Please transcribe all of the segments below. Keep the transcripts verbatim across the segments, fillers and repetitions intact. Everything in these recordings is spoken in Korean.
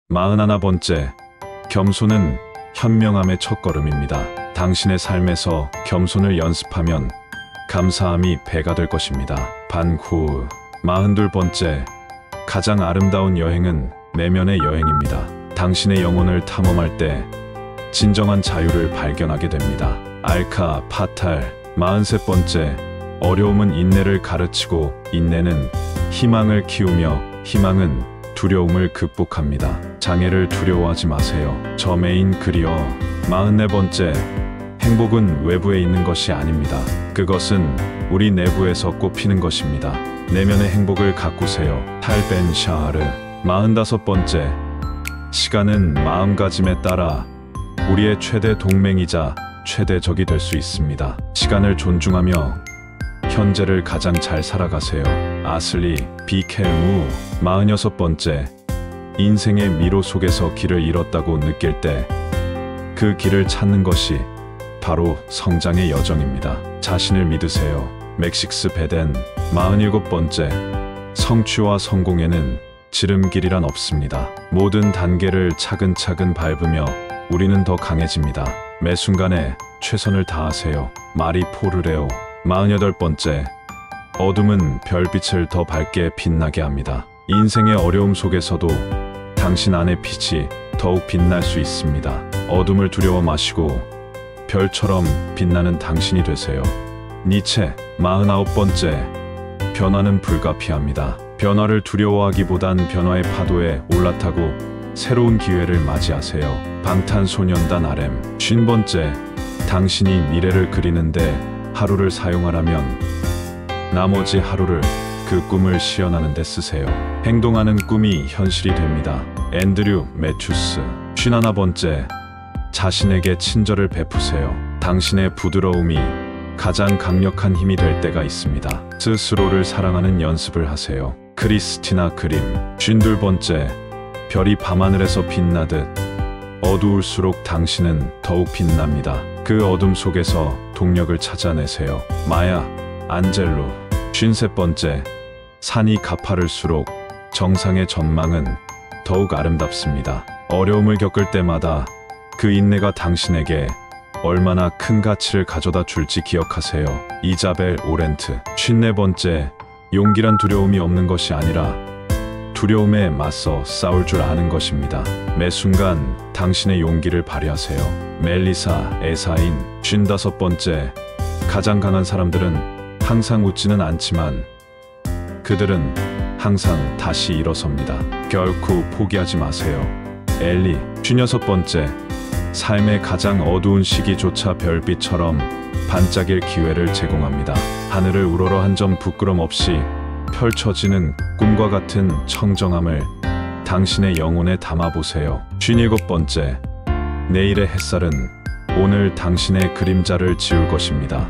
마흔하나 번째, 겸손은 현명함의 첫걸음입니다. 당신의 삶에서 겸손을 연습하면 감사함이 배가 될 것입니다. 반후. 마흔둘 번째, 가장 아름다운 여행은 내면의 여행입니다. 당신의 영혼을 탐험할 때 진정한 자유를 발견하게 됩니다. 알카 파탈. 마흔세 번째, 어려움은 인내를 가르치고 인내는 희망을 키우며 희망은 두려움을 극복합니다. 장애를 두려워하지 마세요. 저 메인 그리어. 마흔네 번째, 행복은 외부에 있는 것이 아닙니다. 그것은 우리 내부에서 꽃피는 것입니다. 내면의 행복을 가꾸세요. 탈벤 샤르. 마흔다섯 번째, 시간은 마음가짐에 따라 우리의 최대 동맹이자 최대 적이 될 수 있습니다. 시간을 존중하며 현재를 가장 잘 살아가세요. 아슬리 비켈무. 마흔여섯 번째, 인생의 미로 속에서 길을 잃었다고 느낄 때 그 길을 찾는 것이 바로 성장의 여정입니다. 자신을 믿으세요. 맥식스 베덴. 마흔일곱 번째, 성취와 성공에는 지름길이란 없습니다. 모든 단계를 차근차근 밟으며 우리는 더 강해집니다. 매 순간에 최선을 다하세요. 마리 포르레오. 마흔여덟 번째, 어둠은 별빛을 더 밝게 빛나게 합니다. 인생의 어려움 속에서도 당신 안의 빛이 더욱 빛날 수 있습니다. 어둠을 두려워 마시고 별처럼 빛나는 당신이 되세요. 니체. 마흔아홉 번째, 변화는 불가피합니다. 변화를 두려워하기보단 변화의 파도에 올라타고 새로운 기회를 맞이하세요. 방탄소년단 알엠. 쉰 번째, 당신이 미래를 그리는데 하루를 사용하라면 나머지 하루를 그 꿈을 실현하는 데 쓰세요. 행동하는 꿈이 현실이 됩니다. 앤드류 매튜스. 쉰하나 번째, 자신에게 친절을 베푸세요. 당신의 부드러움이 가장 강력한 힘이 될 때가 있습니다. 스스로를 사랑하는 연습을 하세요. 크리스티나 그림. 쉰둘 번째, 별이 밤하늘에서 빛나듯 어두울수록 당신은 더욱 빛납니다. 그 어둠 속에서 동력을 찾아내세요. 마야 안젤로. 쉰세 번째, 산이 가파를수록 정상의 전망은 더욱 아름답습니다. 어려움을 겪을 때마다 그 인내가 당신에게 얼마나 큰 가치를 가져다 줄지 기억하세요. 이자벨 오렌트. 쉰네 번째, 용기란 두려움이 없는 것이 아니라 두려움에 맞서 싸울 줄 아는 것입니다. 매 순간 당신의 용기를 발휘하세요. 멜리사 에사인. 쉰다섯 번째, 가장 강한 사람들은 항상 웃지는 않지만 그들은 항상 다시 일어섭니다. 결코 포기하지 마세요. 엘리. 쉰여섯 번째, 삶의 가장 어두운 시기조차 별빛처럼 반짝일 기회를 제공합니다. 하늘을 우러러 한 점 부끄럼 없이 펼쳐지는 꿈과 같은 청정함을 당신의 영혼에 담아보세요. 쉰일곱 번째, 내일의 햇살은 오늘 당신의 그림자를 지울 것입니다.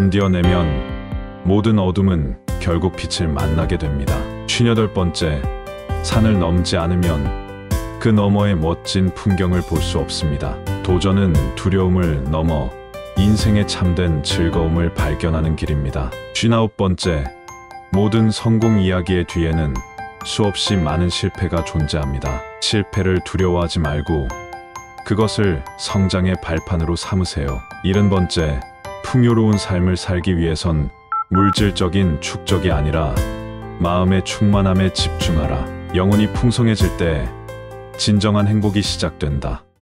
견뎌내면 모든 어둠은 결국 빛을 만나게 됩니다. 쉰여덟 번째, 산을 넘지 않으면 그 너머의 멋진 풍경을 볼 수 없습니다. 도전은 두려움을 넘어 인생의 참된 즐거움을 발견하는 길입니다. 쉰아홉 번째, 모든 성공 이야기의 뒤에는 수없이 많은 실패가 존재합니다. 실패를 두려워하지 말고 그것을 성장의 발판으로 삼으세요. 일흔 번째, 풍요로운 삶을 살기 위해선 물질적인 축적이 아니라 마음의 충만함에 집중하라. 영혼이 풍성해질 때 진정한 행복이 시작된다.